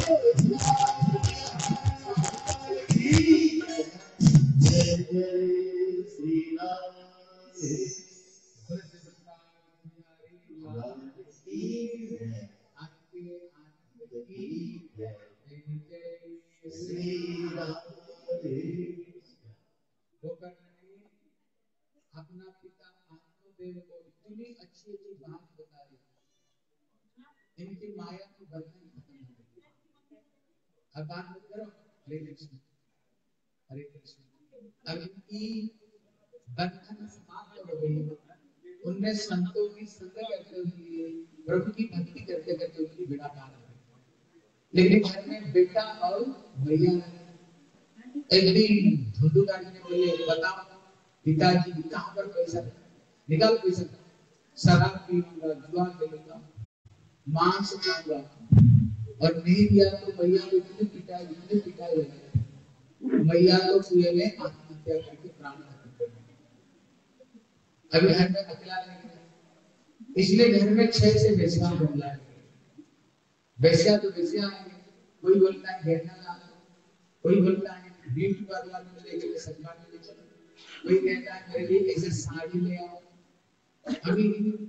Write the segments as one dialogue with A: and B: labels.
A: अपना पिता आत्मदेव को इतनी अच्छी अच्छी बात बता रही, इनकी माया को बंधन खत्म हो गई। अब बात मत करो, हरे कृष्ण हरे कृष्ण। अब इनकी बंधन समाप्त हो गई। उनने संतों की संग करते हुए, प्रभु की भक्ति करते करते उनकी बेड़ा पार हो गई। लेकिन घर में बेटा और भैया एक दिन धुंधुकारी ने बोले, बताओ पिताजी कहाँ पर पैसा निकाल, पैसा शराब पीऊंगा, जुआ खेलूंगा, मांस खाऊंगा, और नहीं दिया तो भैया को इतने पिटाई लगा, भैया तो कुएं में आत्महत्या करके प्राण खत्म कर दिए। अभी घर में अकेला नहीं, इसलिए घर में 6 से बेसिया बोला है। बेसिया तो बेसिया है, कोई बोलता है गहना ला लो, कोई बोलता है ब्यूटी पार्लर में लेके सलमा में ले चलो, कोई कहता है मेरे लिए ऐसे साड़ी ले आओ। अभी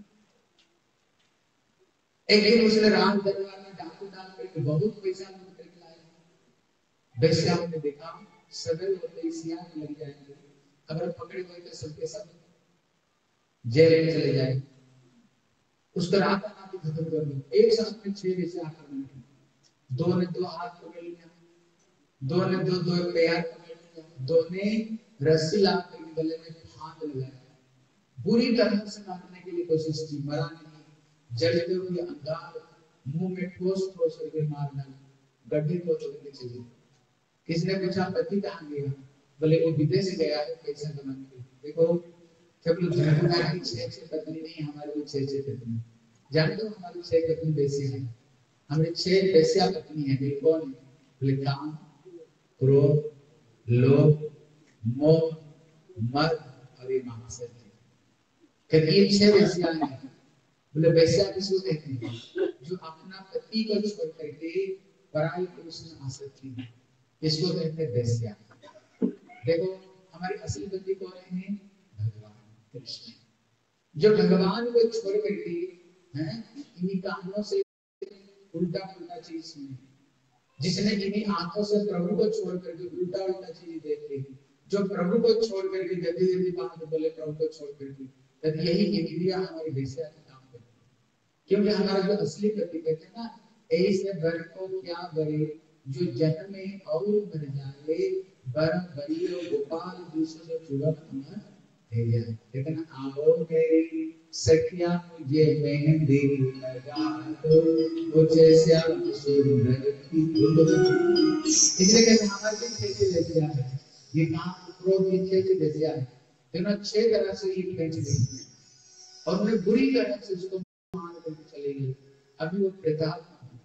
A: एक दिन उसने रात दरबार में डाकू डाल करके बहुत पैसा लूट करके लाया। बेसिया ने देखा सवेरे होते ही सियाह लग जाएंगे, अगर पकड़े गए तो सबके सब जेल में चले जाएंगे। उसको रात आना की खत्म कर दी। एक साथ में 6 बेसिया आकर बैठी, 2 ने 2 हाथ पकड़ लिया, 2 ने 2 पैर पकड़ लिया, 2 ने रस्सी ला करके गले में फांद लगाया, बुरी तरह से मारने के लिए कोशिश की, मरा नहीं, जलते हुए अंगार मुंह में ठोस करके मार डाला, गड्ढे को तोड़ने चले। किसने पूछा पति कहाँ गया? बोले वो विदेश गया है पैसा कमाने के लिए। देखो केवल धर्मदार की 6 पत्नी नहीं, हमारी भी 6 पत्नी। जानते हो हमारी 6 पत्नी बेसिया है, हमारी 6 बेसिया पत्नी है। कौन है? बोले काम, क्रोध, लोभ, मोह, मद और ये मात्सर्य। कहती ये 6 बेसिया हैं। बोले बेसिया किसको कहते हैं? जो अपना पति को छोड़ करके पराई पुरुष में आसक्ति है, इसको कहते हैं बेसिया। देखो हमारी असली पति कौन है? भगवान कृष्ण। जो भगवान को छोड़ करके इन्हीं कानों से उल्टा पुल्टा चीज सुनी, जिसने इन्हीं आंखों से प्रभु को छोड़ करके उल्टा उल्टा चीज देखी, जो प्रभु को छोड़ करके जल्दी जल्दी बात बोले प्रभु को छोड़ करके, तब यही इंद्रियां हमारी बेसिया का काम करती है। क्योंकि हमारा जो असली पति कहते हैं ना, ऐसे बर को क्या बरे जो जन्म में और मर जाए, बर बरियो गोपाल दूसरे चुड़म अमर है जाए। लेकिन आओ मेरी सखिया मुझे मेहंदी लगा दो, मुझे श्याम सुंदर की दुल्हन। इसलिए कहते हमारे भी 6 बेसिया है, ये काम क्रोध की 6 बेसिया है, दोनों 6 तरह से ये खींच गई और उन्हें बुरी तरह से उसको मार करके चले गए। अभी वो प्रताप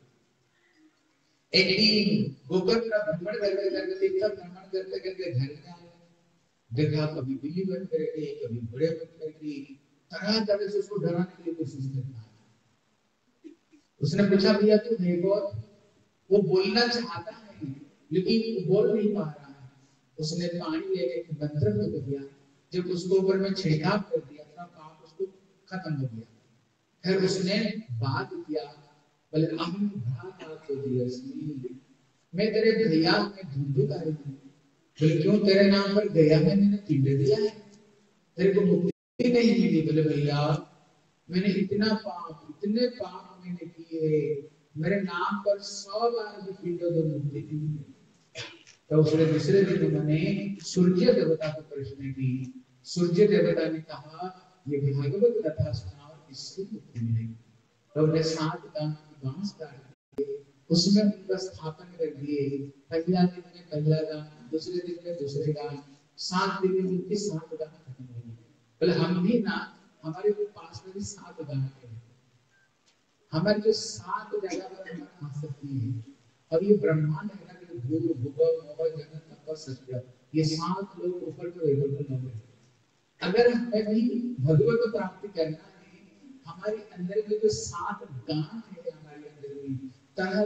A: एक दिन गोकुल का भ्रमण करते घर में आए, देखा कभी बिल्ली बन करके, कभी घोड़े बन करके, तरह तरह से उसको डराने के लिए कोशिश करता है। उसने पूछा भैया तू है कौन? वो बोलना चाहता है लेकिन बोल नहीं पा रहा है। उसने पानी लेके मंत्र को दिया, जब उसको ऊपर में छिड़काव कर दिया था, पाप उसको खत्म हो गया। फिर उसने बात किया, बोले अहम भ्राता तो दियस्मि, मैं तेरे भैया में धुंधुकारी हूं। बोले क्यों? तेरे नाम पर गया में मैंने पिंड दिया है, तेरे को मुक्ति नहीं मिली। बोले भैया मैंने इतने पाप मैंने किए, मेरे नाम पर 100 बार भी पिंड दो, मुक्ति नहीं मिली। तो उसने दूसरे दिन मैंने सूर्य देवता को प्रश्न की। सूर्य देवता ने कहा ये भागवत कथा सुनाओ, इससे मुक्ति मिलेगी। तो उन्हें 7 गांव की बांस काट दिए, उसमें उनका स्थापन कर दिए। पहला दिन में पहला गांव, दूसरे दिन में दूसरे गांव, 7 दिन में उनकी 7 गांव खत्म हो गई। बोले हम भी ना, हमारे पास में भी 7 गांव है, हमारी जो 7 जगह पर हमारा आसक्ति है। और ये ब्रह्मांड है ना, भूल भूगोल मोह जगत तप सत्य, ये 7 लोग ऊपर के वैकुंठ लोग हैं। अगर हमें भी भगवत को प्राप्ति करना है, हमारे अंदर में जो 7 गांव है, हमारे अंदर में तरह तरह का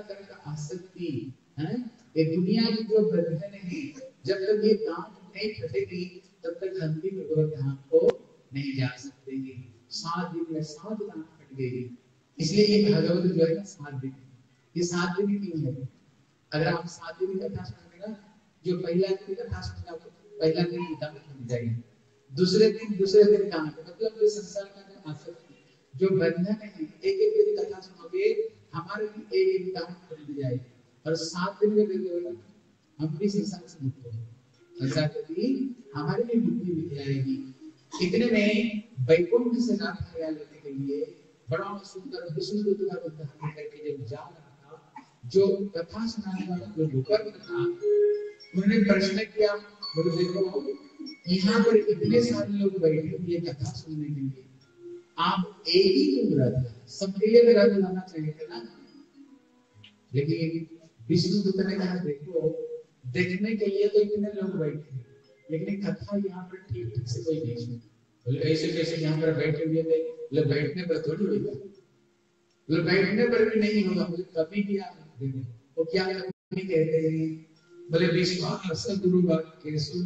A: आसक्ति है, ये दुनिया की जो बंधन है, जब तक ये गांठ नहीं फटेगी तब तक हम भी भगवत धाम को नहीं जा सकते। 7 दिन में 7 गांठ फट गई। इसलिए ये भागवत जो है 7 दिन, ये 7 दिन क्यों है? अगर आप 7 दिन की कथा सुनेंगे ना, जो पहला दिन कथा सुनेगा पहला दिन गांठ फट जाएगी, दूसरे दिन गांठ, मतलब जो संसार का जो आसक्ति, जो बंधन है, एक एक दिन कथा सुनोगे हमारे भी एक एक गांठ फट जाएगी, और 7 दिन में देखोगे हम भी संसार से मुक्त होंगे, ऐसा कभी हमारी भी मुक्ति मिल जाएगी। इतने में वैकुंठ से नाथ आया लेने के लिए बड़ा सुंदर विष्णु का उद्धार करके जब जा रहा था, जो कथा सुनाने वाला जो गोकर था, उन्होंने प्रश्न किया, बोले देखो यहाँ पर इतने सारे लोग बैठे हुए कथा सुनने के लिए, आप एक ही क्यों रथ, सबके लिए रथ लाना चाहिए ना। लेकिन विष्णु ने कहा देखो देखने के लिए तो इतने लोग बैठे, लेकिन कथा यहाँ पर ठीक से कोई नहीं सुन। बोले ऐसे कैसे यहाँ पर बैठे हुए थे? बोले बैठने पर थोड़ी होगा, बोले बैठने पर भी नहीं होगा। बोले कभी क्या वो क्या कभी कहते हैं? बोले विश्वास गुरु वाक्येषु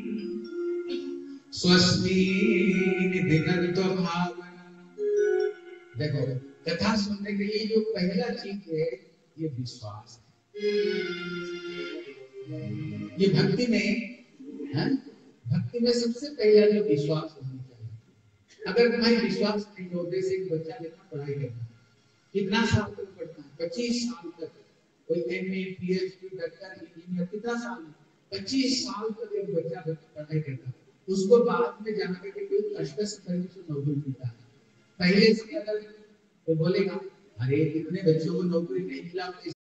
A: स्वस्मिन् दिगंतो भावना। देखो कथा सुनने के लिए जो पहला चीज है ये विश्वास है। ये भक्ति में सबसे पहला जो विश्वास होना चाहिए। अगर तुम्हारी विश्वास नहीं हो, जैसे एक बच्चा कितना पढ़ाई करता है, कितना साल तक पढ़ता है? 25 साल तक। कोई एमए पीएचडी डॉक्टर इंजीनियर कितना साल? 25 साल तक एक बच्चा पढ़ाई करता है, उसको बाद में जाकर के कोई कष्ट से नौकरी मिलता है। पहले से अगर वो बोलेगा अरे कितने बच्चों को नौकरी नहीं मिला,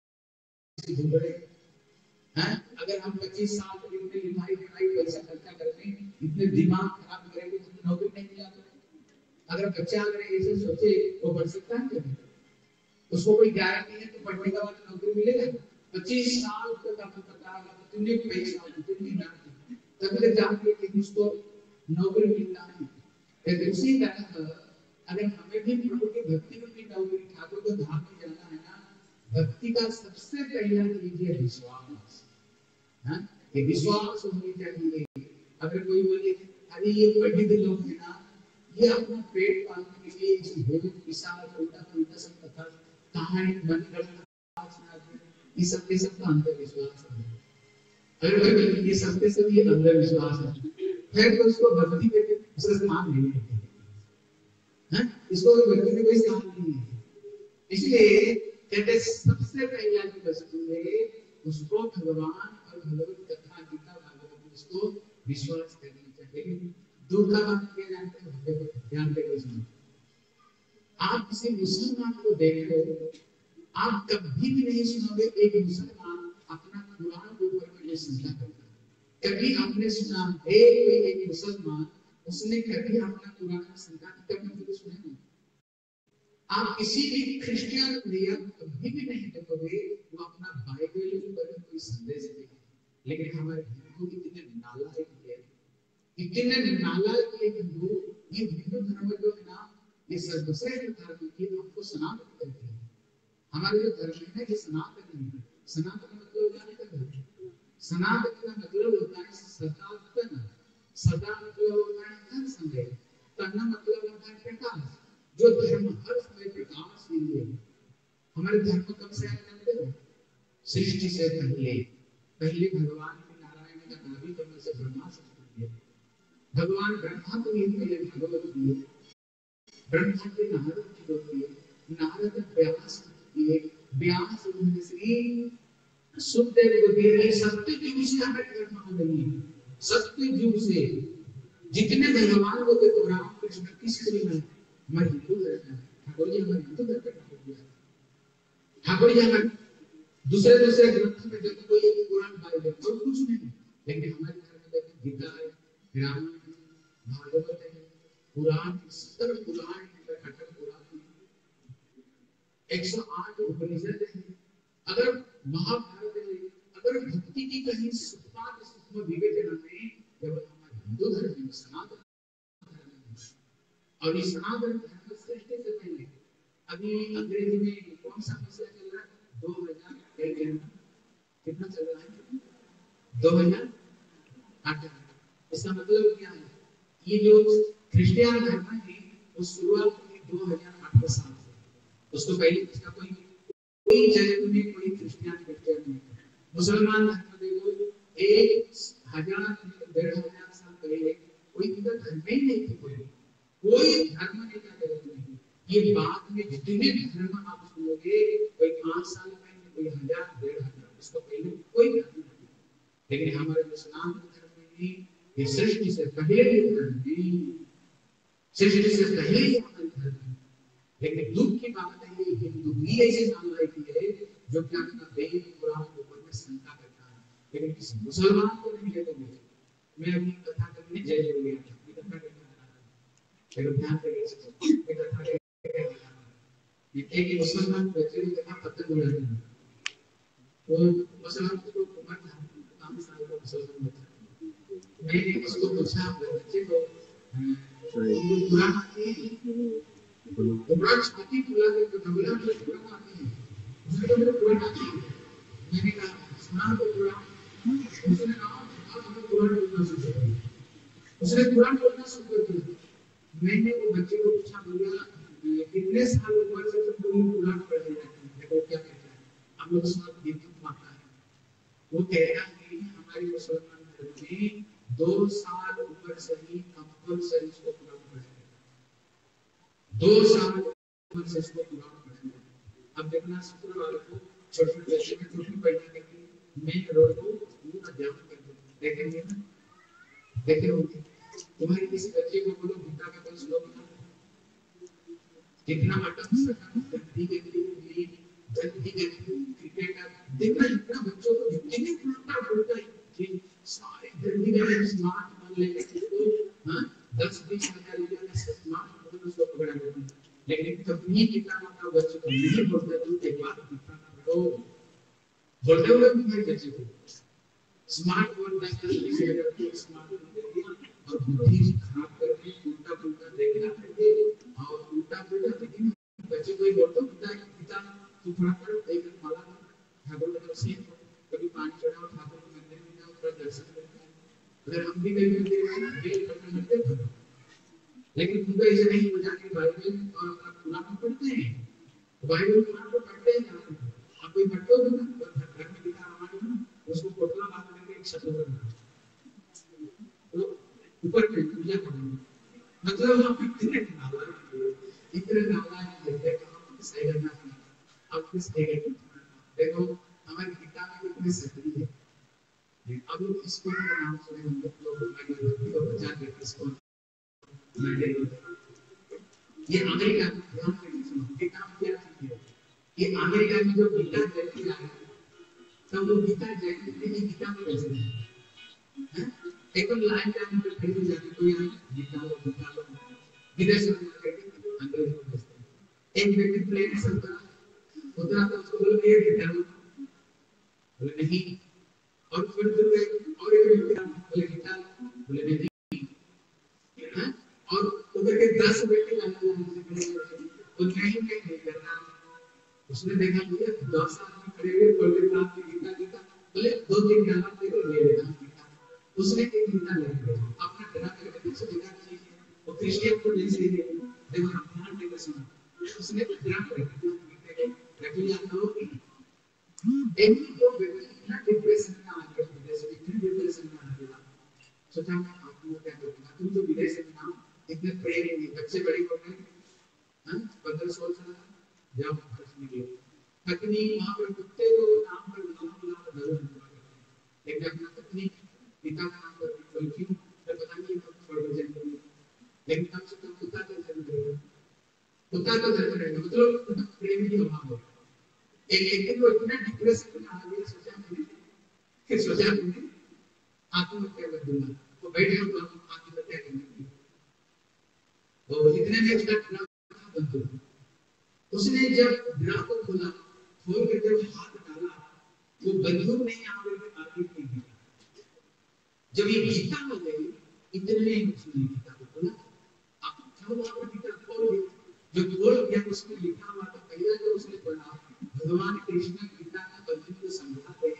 A: घूम रहे हैं। अगर हम 25 साल तक इतने लिखाई पढ़ाई पैसा खर्चा करते हैं, इतने दिमाग खराब करेंगे तो नौकरी नहीं मिला तो अगर बच्चा अगर ऐसे सोचे वो पढ़ सकता है क्या? उसको कोई गारंटी है तो पढ़ने के बाद नौकरी मिलेगा? 25 साल तक आपको पता होगा तो तुमने पैसा तुमने मेहनत तभी तक जाके कि उसको नौकरी मिलता है। फिर उसी तरह अगर हमें भी प्रभु की भक्ति में भी नौकरी, ठाकुर को धाम में जाना है ना, भक्ति का सबसे पहला चीज है विश्वास। ये विश्वास होनी चाहिए। अगर कोई बोले अरे ये पंडित लोग है ना, ये अपना पेट पालने के लिए इस भोग विशाल उल्टा पुल्टा सब कथा कहानी मन गढ़ा ये सब के सब का अंधविश्वास है। अगर ये सब के सब ये अंधविश्वास है, फिर तो उसको भक्ति में उसका स्थान नहीं है। इसको भक्ति में कोई स्थान नहीं है। इसलिए कहते सबसे पहला जो वस्तु है उसको भगवान और भगवत कथा गीता भागवत उसको विश्वास करनी चाहिए। दूसरा बात क्या जानते हैं? ध्यान देकर सुनो। आप किसी मुसलमान को देख लो, आप कभी भी नहीं सुनोगे एक मुसलमान अपना कुरान के ऊपर में चिंता करता है। कभी आपने सुना है कोई एक मुसलमान उसने कभी अपना कुरान की चिंता करने को सुना नहीं? आप किसी भी क्रिश्चियन भैया कभी भी नहीं देखोगे वो अपना बाइबल के ऊपर कोई संदेश देते। लेकिन हमारे हिंदू इतने नालायक है, इतने नालायक है हिंदू। ये हिंदू धर्म जो है ना, ये सर्वश्रेष्ठ धर्म है, आपको सनातन कहते हैं। हमारे जो धर्म है ये सनातन है। सनातन मतलब क्या है? सनातन का मतलब होता है सनातन। सदा मतलब होता है हर समय, तन मतलब होता है प्रकाश। जो धर्म हर समय प्रकाश के लिए। हमारे धर्म कब से आया जानते हो? सृष्टि से पहले भगवान के नारायण का नाभि कमल से ब्रह्मा सृष्टि किया। भगवान ब्रह्मा को ही पहले भागवत दिए, ब्रह्मा के नारद जी दिए, नारद व्यास दिए, व्यास श्री सुखदेव को दिए। ये सत्य युग से हमें धर्म नहीं है। सत्य युग से जितने भगवान को देखो, राम कृष्ण किसके लिए हमारे हिंदू धर्म है। ठाकुर जी हमारे हिंदू धर्म का ठाकुर जी हमारे दूसरे ग्रंथ में देखो कोई एक कुरान बाइबल और कुछ नहीं। लेकिन हमारे धर्म में देखो गीता है, रामायण है, भागवत है, पुराण 70 पुराण है, 18 पुराण है, 108 उपनिषद है। अगर महाभारत है, अगर भक्ति की कहीं सूक्ष्म विवेचना में केवल हमारे हिंदू धर्म में सनातन और इस सनातन धर्म सृष्टि से पहले। अभी अंग्रेजी में कौन सा मसला चल रहा है? 2011 कितना चल रहा है? 2008। इसका मतलब क्या है? ये जो क्रिश्चियन धर्म है वो शुरुआत हुई 2008 के साल से। उसको पहले इसका कोई जगत में कोई क्रिश्चियन नहीं था। मुसलमान धर्म देखो 1000 1500 साल पहले कोई इधर धर्म ही नहीं थी। कोई धर्म नहीं था जगत में। ये बाद में जितने भी धर्म आप सुनोगे कोई 5 साल में कोई 1000 1500, इसको पहले कोई धर्म नहीं। लेकिन हमारे मुसलमान धर्म में ये सृष्टि से पहले सृष्टि से पहले ही हमारे धर्म है। लेकिन दुख की बात है ये हिंदू भी ऐसे मान रही है जो क्या अपना वेद पुराण के ऊपर में शंका करता है। लेकिन किसी मुसलमान को नहीं लेते। मैं अपनी कथा करने जय जय गया था, अपनी कथा करने आ रहा था, लेकिन ध्यान से मैं कथा करने ये एक मुसलमान बच्चे ने कहा पतंग उड़ाने में, वो मुसलमान को उम्र था 5 साल का मुसलमान बच्चा। मैंने उसको पूछा बच्चे को कुरान आती है? कुरान छाती फुला के कबीला में कुरान आती है? उसने कहा मुझे कुरान आती है। मैंने कहा सुना तो कुरान। उसने कहा हमें कुरान बोलना शुरू कर दिया। उसने कुरान बोलना शुरू कर दिया। मैंने वो बच्चे को पूछा, बोला कितने साल उम्र से तुम कुरान पढ़ने जाते हैं? देखो क्या कहता है, हम लोग साथ दिन माता है। वो कह रहा है कि हमारे मुसलमान धर्म में 2 साल उम्र से ही कंपल्सरी इसको कुरान पढ़ेगा। 2 साल उम्र से इसको कुरान पढ़ेगा। अब देखना शुक्रवार को छोटे बच्चे में टोपी पहना के मेन रोड को पूरा जाम कर दो, देखेंगे ना? देखे होंगे तुम्हारे किसी बच्चे को बोलो गीता का कोई श्लोक बता, कितना अटक सकता गंदी गंदी जल्दी क्रिकेट देखना, इतना बच्चों को कितने घंटा बोलता है कि सारे जल्दी जल्दी स्मार्ट बन लेंगे इसको। हां 10-20 हजार रुपया का स्मार्ट फोन उसको पकड़ा लेते हैं। लेकिन कभी कितना माता बच्चे को नहीं बोलता तू एक बात कितना करो बोलते हुए भी मेरे बच्चे को स्मार्ट फोन का स्मार्ट फोन दे दिया और बुद्धि खराब करके उल्टा पुल्टा देखना करके और उल्टा पुल्टा देखना। बच्चे को बोलते पिता तू थोड़ा कर देख माला ठाकुर का दर्शन कभी पानी चढ़ाओ, ठाकुर के मंदिर में जाओ, थोड़ा दर्शन करके। अगर हम भी कहीं मंदिर में बेल पत्थर मंदिर पर, लेकिन तुमको ऐसे नहीं हो जाके बाइबल और अपना कुरान पढ़ते हैं। बाइबल कुरान को पढ़ते हैं ना, आप कोई पढ़ते हो ना घर में लिखा हमारे ना उसको कोटला बात करके एक शब्द करना तो ऊपर में पूजा करना, मतलब आप इतने नालायक है आप सही करना आप किस जगह देखो हमारी गीता में कितनी शक्ति है। अब लोग इसको नाम सुने हम लोग अगरबत्ती और बजा के इसको ये अमेरिका में ध्यान से सुनो गीता में क्या है। ये अमेरिका में जो गीता जयंती आया तब वो गीता जयंती की गीता में कैसे है एकदम लाइन लाइन में खड़े जाके कोई गीता लो विदेश में अंग्रेजी में बेचते हैं। एक व्यक्ति प्लेन से उतरा तो उसको बोले ये गीता लो, बोले नहीं। और फिर गए और एक व्यक्ति बोले गीता लो, बोले नहीं। और उधर के 10 व्यक्ति तो नहीं करना। उसने देखा मुझे 10 आदमी खड़े हुए बोले गीता गीता बोले 2-3 गाना ले लेना गीता। उसने एक गीता ले लिया अपना डरा करके पीछे गीता चाहिए वो क्रिश्चियन को नहीं सही है। देखो ध्यान देकर सुनो, उसने डरा करके गीता के रख लिया। तो एक तो व्यक्ति ना डिप्रेशन में आ गया, विदेश में इतने डिप्रेशन में आ गया। सोचा मैं आपको क्या करूंगा, तुम तो विदेश में ना इतने प्रेम नहीं बच्चे बड़े हो गए हां 15-16 साल जब भारत में गए पत्नी वहां पर कुत्ते को नाम पर नाम जरूर लेकिन अपना पत्नी पिता का नाम पर कोई क्यों तो पता नहीं छोड़ के जाएंगे। लेकिन कम से कम कुत्ता तो जरूर रहेगा, कुत्ता तो जरूर रहेगा, मतलब प्रेम की अभाव है। एक दिन वो इतना डिप्रेशन में आ गया, सोचा मैंने आत्महत्या कर दूंगा। वो बैठे तो आत्महत्या करने वो इतने में उसका ड्रा बंद हो गया। उसने जब ड्रा को खोला खोल के जब हाथ डाला वो बंदूक नहीं आगे की गया। जब ये गीता हो गई इतने में उसने गीता को खोला, आप क्या हुआ गीता खोल गया। जो खोल गया उसमें लिखा हुआ था पहले जो उसने पढ़ा भगवान कृष्ण गीता का अर्जुन को समझाते हैं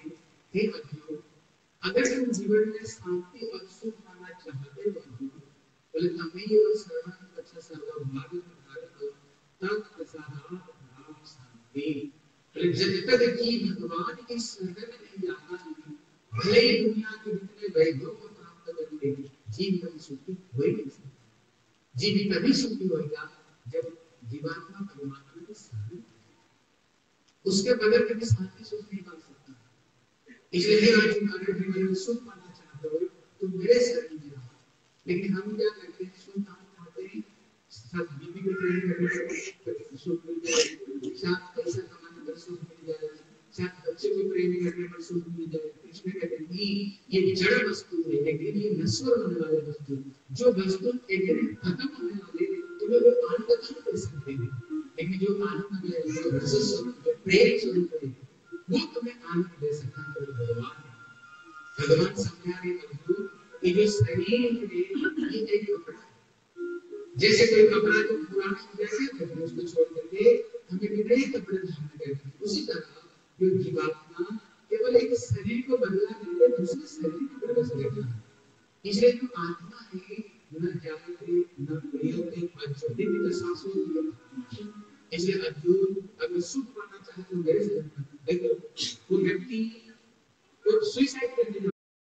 A: हे अर्जुन, अगर तुम जीवन में शांति और सुख पाना चाहते हो बोले तमें और सर्वांग अच्छा सर्वभाग भारत तत् प्रसादात् शांति। बोले जब तक कि भगवान की शरण में नहीं जाता है भले ही दुनिया के जितने वैभव को प्राप्त कर लेंगे जीव कभी सुखी हो ही नहीं सकता। जीव कभी सुखी होगा जब जीवात्मा परमात्मा के शरण, उसके बगैर कभी शांति सुख नहीं पा सकता। इसलिए अर्जुन अगर जीवन में सुख पाना चाहते हो तो मेरे शरण में रहो। लेकिन हम क्या करते हैं, सुख पाना चाहते हैं, सब बीवी को प्रेम करके सुख मिल जाए, साथ पैसा कमाने पर सुख मिल जाए, साथ बच्चे को प्रेम करने पर सुख मिल जाए। कृष्ण कहते हैं ये जड़ वस्तु है, लेकिन ये नश्वर होने वाले वस्तु, जो वस्तु एक दिन खत्म होने वाले तो वो आनंद नहीं कर सकते हैं। लेकिन जो आनंद है, जो रस स्वरूप, जो प्रेम स्वरूप है, वो तुम्हें आनंद दे सकता है। भगवान भगवान समझा रहे अर्जुन कि जो शरीर में ये एक कपड़ा है, जैसे कोई कपड़ा जो पुराना हो जाएगा तो उसको छोड़ करके हमें नए कपड़े धारण करते हैं, उसी तरह जो जीवात्मा केवल एक शरीर को बदला करके दूसरे शरीर में प्रवेश करता है। इसलिए जो आत्मा है न जायते न प्रियते अज्योति में सांसों की। इसलिए अर्जुन अगर सुख पाना चाहे तो मेरे से देखो, वो व्यक्ति वो सुसाइड करने,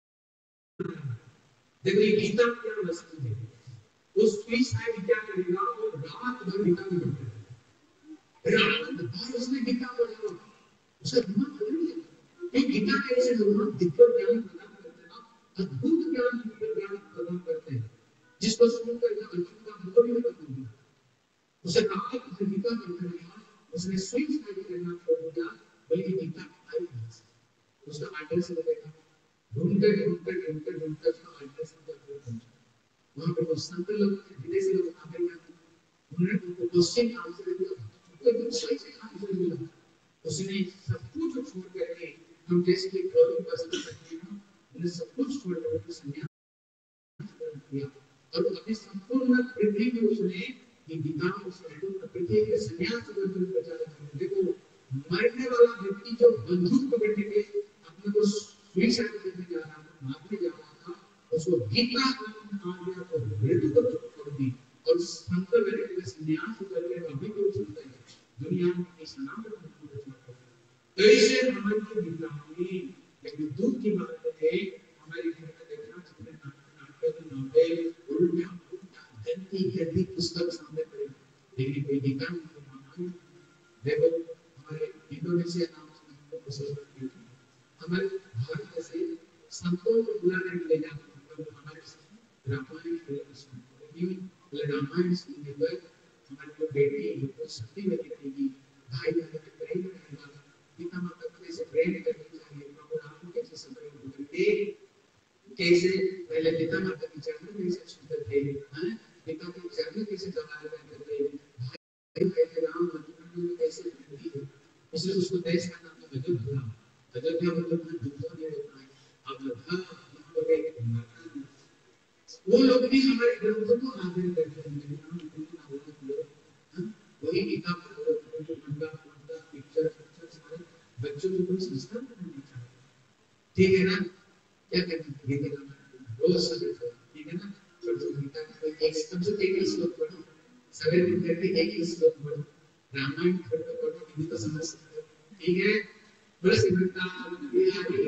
A: देखो ये गीता क्या वस्तु है, वो सुसाइड क्या करेगा, वो रात भर गीता में पढ़ता है, रात भर उसने गीता पढ़ा, उसका दिमाग बदल गया। ये गीता के ऐसे भगवान दिव्य ज्ञान प्रदान करते हैं ना, अद्भुत ज्ञान दिव्य ज्ञान प्रदान करते हैं, जिसको सुनकर अर्जुन का मोह भी खत्म हो गया। उसे रात भर गीता पढ़ता रहा, उसने सुसाइड करना छोड़ दिया, बल्कि गीता आई नहीं। उसका एड्रेस देखा, ढूंढते ढूंढते ढूंढते ढूंढते उसका एड्रेस तक पहुंचा। वहां पे कुछ संत लोग विदेशी लोग आते हैं, उन्होंने उनको क्वेश्चन आंसर दिया, उनको सही से आंसर मिला। उसने सब कुछ छोड़ करके, हम जैसे कि गौरव वस्त्र पहने ना, उन्हें सब कुछ छोड़ करके संन्यास किया और अपनी संपूर्ण पृथ्वी में उसने ये गीता उसने पृथ्वी के संन्यास को प्रचार किया। देखो मरने वाला व्यक्ति जो बंदूक पकड़ के अपने को सुसाइड करने जा रहा था, मारने जा रहा था, उसको गीता आ गया तो मृत्यु को छोड़ दी और संत वगैरह के संन्यास करके अभी भी चलता है दुनिया में इस नाम पर मृत्यु को छोड़ दी। ऐसे हमारी गीता में लेकिन दुख की बात है, हमारे घर में देखना जितने नाटक नॉवेल उल्टा गंदी गंदी पुस्तक सामने पड़े, लेकिन कोई गीता नहीं। देखो हमारे इंडोनेशिया नाम से मुसलमान हमारे भारत से संतों को बुलाने के लिए जाते हैं, हमारे रामायण रामायण सुनने पर हमारे जो बेटी जो शक्ति लगेगी, भाई बहन में प्रेम रहेगा, पिता माता को कैसे प्रेम करना चाहिए, प्रभु राम कैसे समय गुजरते, कैसे पहले पिता माता की चरण कैसे छूते थे, पिता के चरण कैसे दबाए रहते थे, भाई भाई राम लक्ष्मण में कैसे प्रेम है। इसलिए उसको देश का नाम अयोध्या, अयोध्या मतलब युद्धों में होता है। अयोध्या यहाँ पर एक माता, वो लोग भी हमारे ग्रंथों को आदर करते हैं। वही गीता पढ़ो, जो गंगा गंगा पिक्चर सारे बच्चों को कोई संस्कार नहीं चाहिए, ठीक है ना? क्या कहते हैं गीता का रोज सवेरे, ठीक है ना? छोटे गीता का एक कम से कम एक श्लोक पढ़ो, सवेरे उठ करके एक श्लोक पढ़ो, रामायण पढ़ो, हिंदी तो समझ सकते हो, ठीक है? बोले सिमरता बिहारी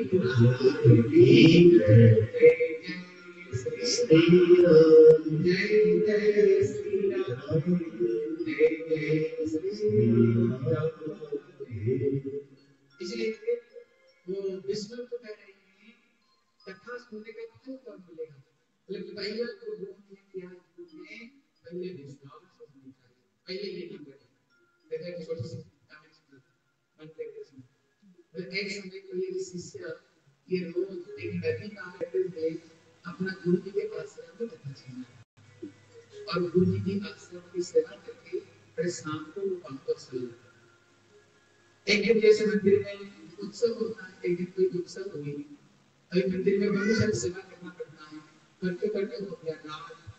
A: श्री राम जय जय श्री राम जय जय श्री राम। इसलिए वो विष्णु को कह रहे हैं कथा सुनने का फल कब मिलेगा, मतलब पहले तो गुरु ने क्या है, पहले विश्वास होना चाहिए, पहले ये नंबर है। देखो छोटे से कमेंट मन करके सुनो। एक समय को ये शिष्य ये रोज एक नदी का करते अपना गुरु जी के आश्रम में कथा सुना और गुरु जी की आश्रम की सेवा करके फिर शाम को वो वापस चले जाते। एक दिन जैसे मंदिर में उत्सव होता है, एक दिन कोई उत्सव हुई, अभी मंदिर में बहुत सारी सेवा करना पड़ता है, करते करते हो गया रात,